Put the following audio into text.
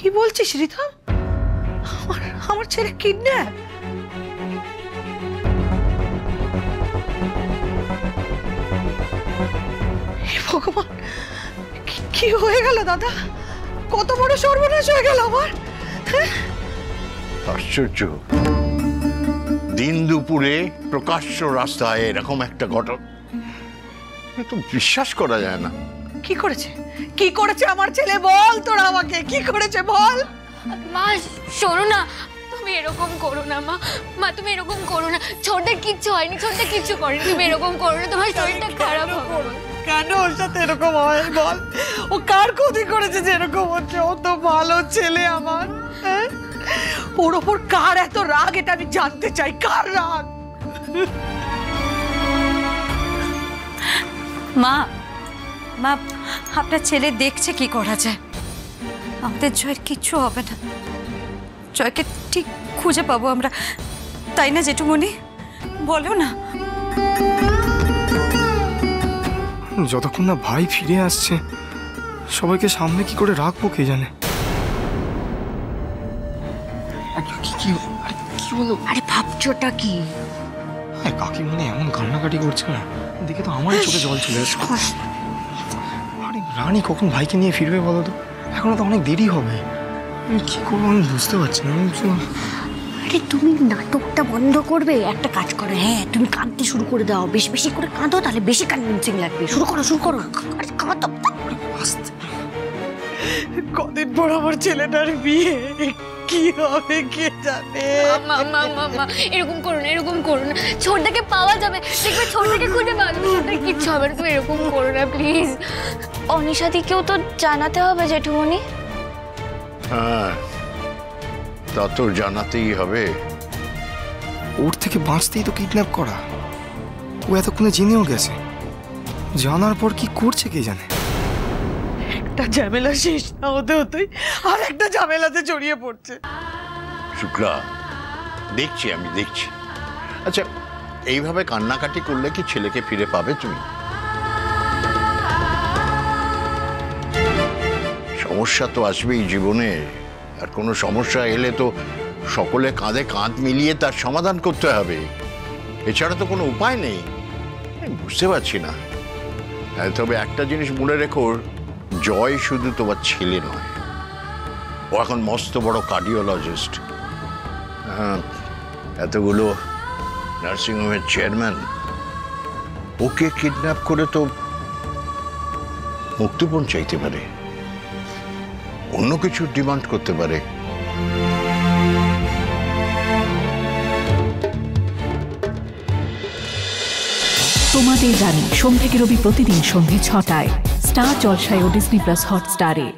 বলছিস রিতম? আমার ছেলে কিডন্যাপ? ভগবান, কি হয়ে গেল দাদা? কত বড় সর্বনাশ হয়ে গেল আমার! আশ্চর্য, দিন দুপুরে প্রকাশ্য রাস্তায় এরকম একটা ঘটনা তো বিশ্বাস করা যায় না। কি করেছে আমার ছেলে? বল তোরা আমাকে, কি করেছে বল। মা শোনো না, তুমি এরকম করো না মা। মা তুমি এরকম করো না, ছোটদের কিচ্ছু হয়নি, ছোটদের কিচ্ছু করেনি, তুমি এরকম করো না, তোমার শরীরটা খারাপ হবে। কেন ওর সাথে এরকম হয় বল? ও কার ক্ষতি করেছে যে এরকম হচ্ছে? ও তো ভালো ছেলে আমার। ওর ওপর কার এত রাগ এটা আমি জানতে চাই, কার রাগ? মা মা আপনার ছেলে দেখছে কি করা যায়। আমাদের জয়ের কিচ্ছু হবে না, জয়কে ঠিক খুঁজে পাবো আমরা, তাই না জেঠুমণি? বলো না। যতক্ষণ না ভাই ফিরে আসছে সবাইকে সামনে কি করে রাখবো কে জানে। কি বলো? আরে ভাবছোটা কি? কাকিমণি এমন কান্নাকাটি করছে না, দেখে তো আমারই চোখে জল চলে আসছে। আরে রানী কখন ভাইকে নিয়ে ফিরবে বলো তো? এখনো তো অনেক দেরি হবে। আমি কি করবো আমি বুঝতে পারছি না। আরে তুমি নাটকটা বন্ধ করবে, একটা কাজ করো, হ্যাঁ তুমি কাঁদতে শুরু করে দাও, বেশি বেশি করে কাঁদো, তাহলে বেশি কনভিন্সিং লাগবে। শুরু করো। আরে কাঁদো। কদিন পর আমার ছেলেটার বিয়ে, কি হবে কে জানে। মা এরকম করো না, ছোটটাকে পাওয়া যাবে, দেখবে ছোটটাকে খুঁজে পাওয়া যাবে, ছোটটাকে কিচ্ছু হবে না, তুমি এরকম করো না প্লিজ। অনিশাদিকেও তো জানাতে হবে জেঠুমণি। হ্যাঁ, তা তো জানাতেই হবে। ওর থেকে বাঁচতেই তো কিডন্যাপ করা। ও এতক্ষণে জেনেও গেছে, জানার পর কি করছে কে জানে। একটা ঝামেলা শেষ না হতে হতেই আর একটা ঝামেলাতে জড়িয়ে পড়ছে। শুক্লা, আমি দেখছি। আচ্ছা, এইভাবে কান্নাকাটি করলে কি ছেলেকে ফিরে পাবে তুমি? সমস্যা তো আসবেই জীবনে, আর কোনো সমস্যা এলে তো সকলে কাঁধে কাঁধ মিলিয়ে তার সমাধান করতে হবে, এছাড়া তো কোনো উপায় নেই। বুঝতে পারছি না। তবে একটা জিনিস মনে রেখো, জয় শুধু তোমার ছেলে নয়, ও এখন মস্ত বড় কার্ডিওলজিস্ট। হ্যাঁ, এতগুলো নার্সিংহোমের চেয়ারম্যান। ওকে কিডন্যাপ করে তো মুক্তিপণ চাইতে পারে, অন্য কিছু ডিমান্ড করতে পারে। তোমাদের রানী সোম থেকে রবি প্রতিদিন সন্ধ্যে ৬টায় স্টার জলসায় ও ডিজনি প্লাস হটস্টারে।